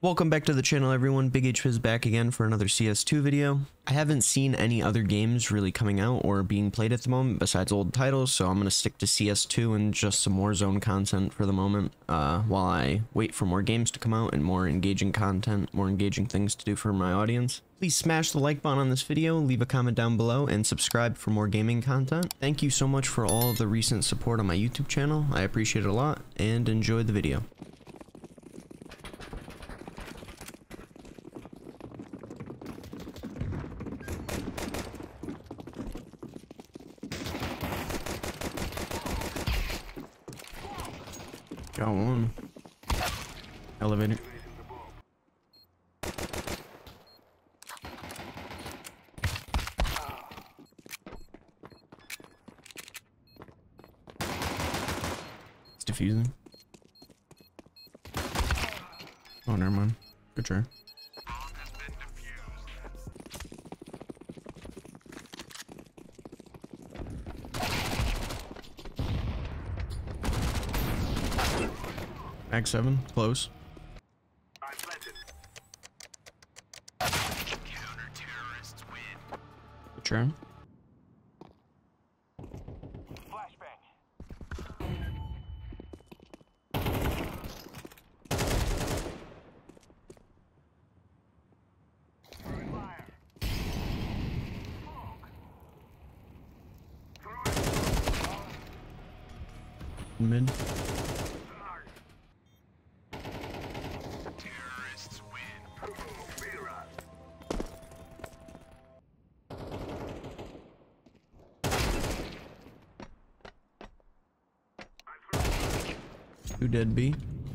Welcome back to the channel, everyone. BigHbiz back again for another CS2 video. I haven't seen any other games really coming out or being played at the moment besides old titles, so I'm going to stick to CS2 and just some Warzone content for the moment while I wait for more games to come out and more engaging content, more engaging things to do for my audience. Please smash the like button on this video, leave a comment down below, and subscribe for more gaming content. Thank you so much for all of the recent support on my YouTube channel. I appreciate it a lot, and enjoy the video. Got one. Elevator. It's diffusing. Oh, never mind. Good try. Mag 7, close. Good try. Mid. Two dead B.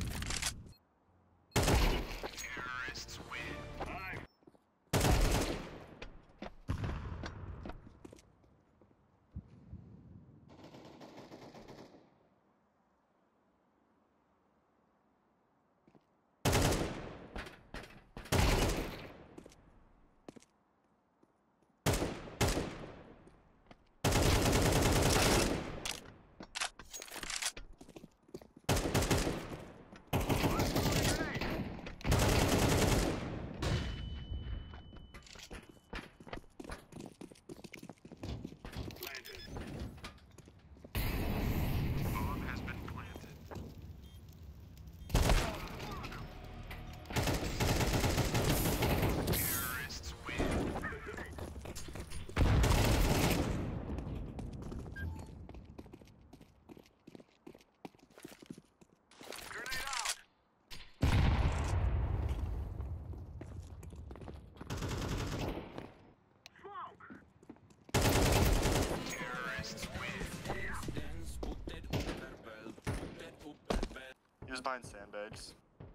He was behind sandbags.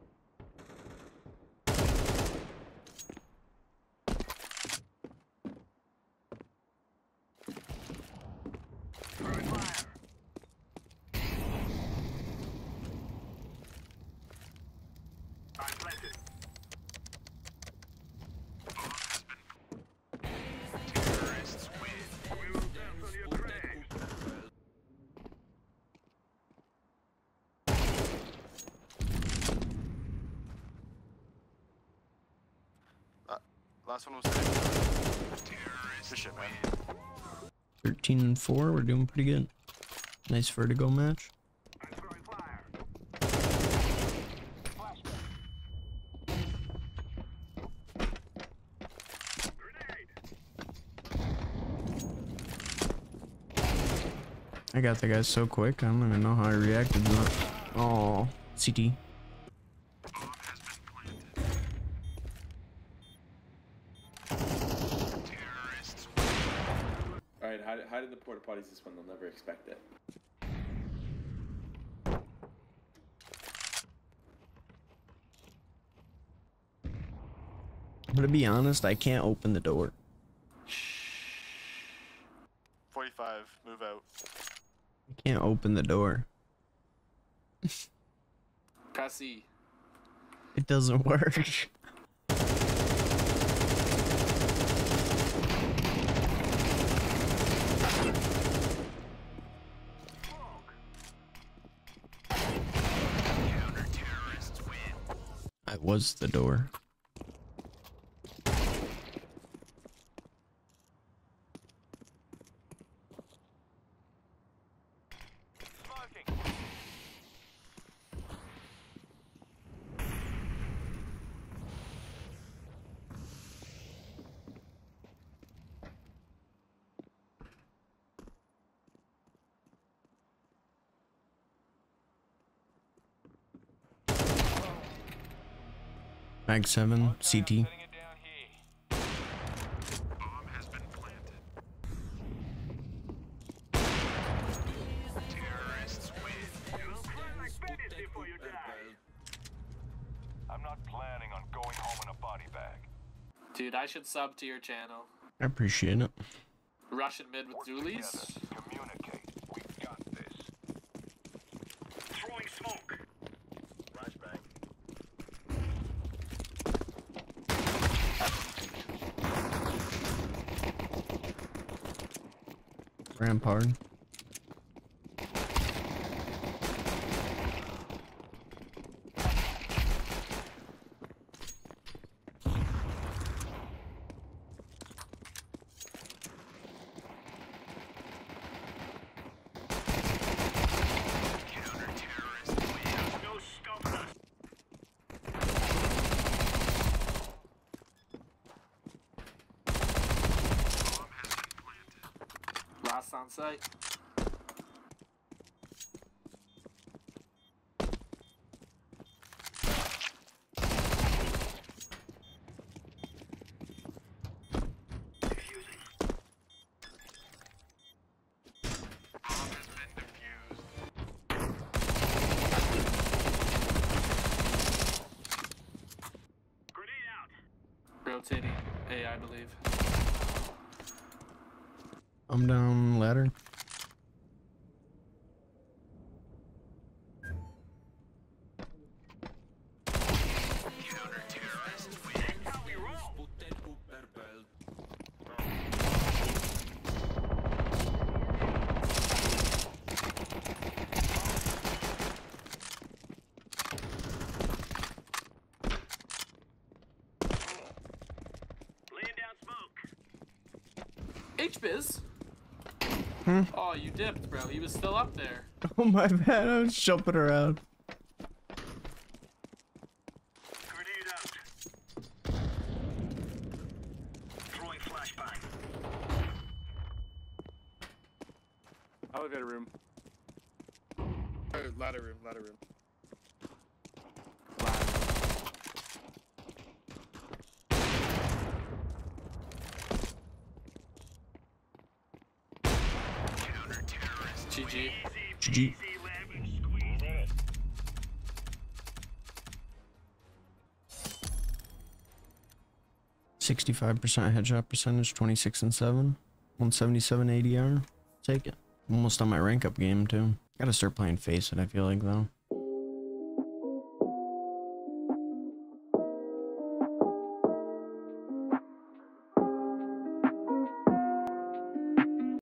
Last one was good shit, man. 13 and 4, we're doing pretty good. Nice Vertigo match. I got the guy so quick, I don't even know how I reacted to that. Oh, CT. Alright, how did the porta potties this one? They'll never expect it. But to be honest, I can't open the door. 45, move out. I can't open the door. Cassie. It doesn't work. was the door. Mag 7, CT. Bomb has been planted. Terrorists win. I'm not planning on going home in a body bag. Dude, I should sub to your channel. I appreciate it. Russian mid with Zulies. Together, communicate. We got this. Throwing smoke. Flashbang. Rampart. Last on site. Rotating A, I believe. I'm down ladder. HBiz? Oh, you dipped, bro. He was still up there. Oh my bad, I was jumping around. Grenade out. Throwing flashbang. Elevator room. Ladder room, ladder room. GG. GG. 65% headshot percentage, 26 and 7, 177 ADR. Take it. Almost on my rank up game too. Gotta start playing FACEIT, I feel like though.